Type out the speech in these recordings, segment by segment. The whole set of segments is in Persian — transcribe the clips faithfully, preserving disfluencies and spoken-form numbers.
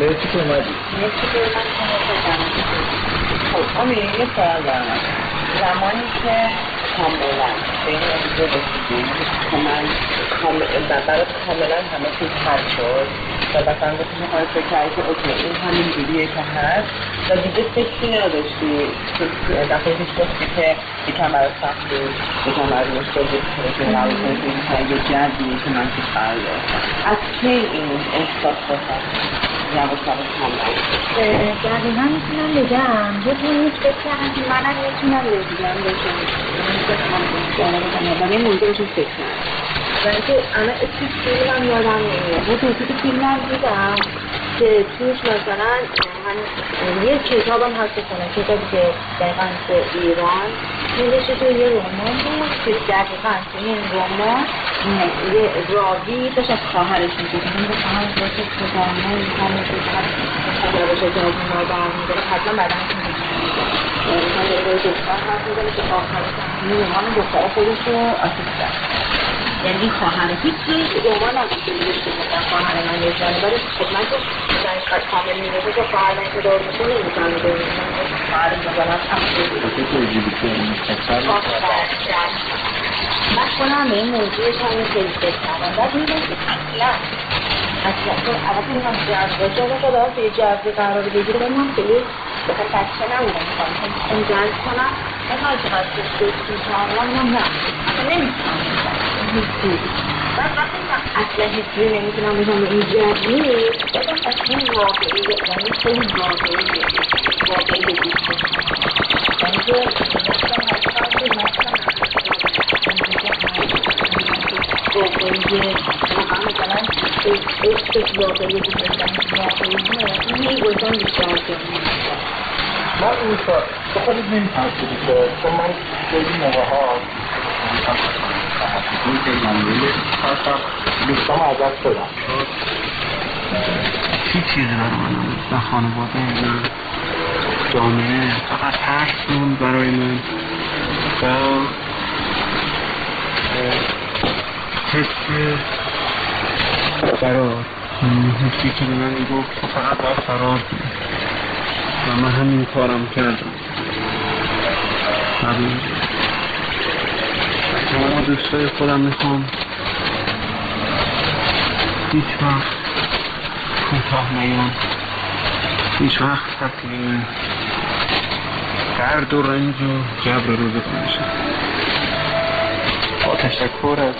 مرسی که اومدی. مرسی که اومدی. خب امیر یه سوال دارم. زمانی که کاملا به این نتیجه رسیدیم که من برای کاملا همه چیز حل شد و مثلا گفتیم میخوایم فکر کردی که اوکی این همین جوریه که هست و دیگه فکری نداشتی دفعه پیش گفتی که یکم برای سخت بود یکم برای مشکل بود که قبول کنید که یه جدیه که من توش قرار گرفتم. از کی این احساس باشم یواشم کاملا؟ دقیقا میتونم بگم یه طوری فکر کردم که منم میتونم رسیدم بشم و یه موضوع رو فکر کردم و اینکه الان اسم فیلم هم یادم نمیاد یه توضیح که فیلم هم دیدم که توش مثلا یه کتاب هم هست بکنم کتابی که دقیقا تو ایران نوشته تو یه رمان بود که دقیقا تو این رمان یه راوی داشت از خواهرش میگه این به خواهرش باشه که دارمه این همه که خواهر باشه که از این را برمیداره حتما بعد هم که مثلا یه روی دختر هست میزنه که آخرش این رمان دختر خودش رو آسیب کرد یعنی خواهر هیچ روی رمان هم که نوشته بودن خواهر من یه جانبه خب من که زنش قد کامل می‌نوشه که خواهر من که دار میشه نمی‌تونم بگم خواهر مثلا تمثیل من خودم به این موضوع کمی خیلی فکر کردم بعد می‌دونم که اصلا اصلا چون اول که می‌خوام جذب باشه اون خدا که یه جذب قرار بگیره به من خیلی بخواه بچه نبودم می‌خوام اون جذب کنم و هر چقدر خوش می‌شم من نه اصلا نمی‌تونم بعد وقتی من اصلا هیچی نمیتونم بگم به این جدی بگم اصلا واقعی یعنی خیلی واقعی واقعی بگید یعنی که نفتم هستم که نفتم واقعی واقعا مثلا عشق واقعی بگیدن واقعی نه این گفتن بیشتر کنیم من اون کار بخواهید نمی‌تونستید که چون من خیلی موقع ها این که منویلی هستم دوستان عذاب شدم هیچ چیزی برای من و خانواده من جامعه فقط ترس بود برای من و حس فرار حسی که به من گفت تو فقط باید فرار کنی و من همین کارم کردم و دوستای خودم میخوام هیچ وقت کوتاه نیان هیچ وقت تسلیم درد و رنج و جبر روزگار نشن با تشکر از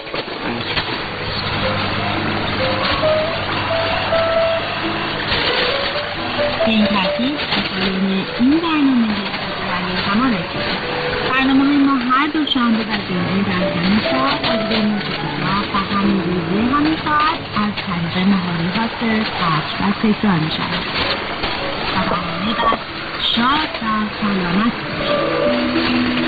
به این ترتیب پایان این برنامه برای تمام رسید. برنامه‌های ما هر دو شنبه و جمعه در همین ساعت از بین موسیقی‌ها و همین روزه همین ساعت از طریق مهاره‌ات پخش و تکرار می‌شود. تا برنامه بعد شاد و سلامت باشید.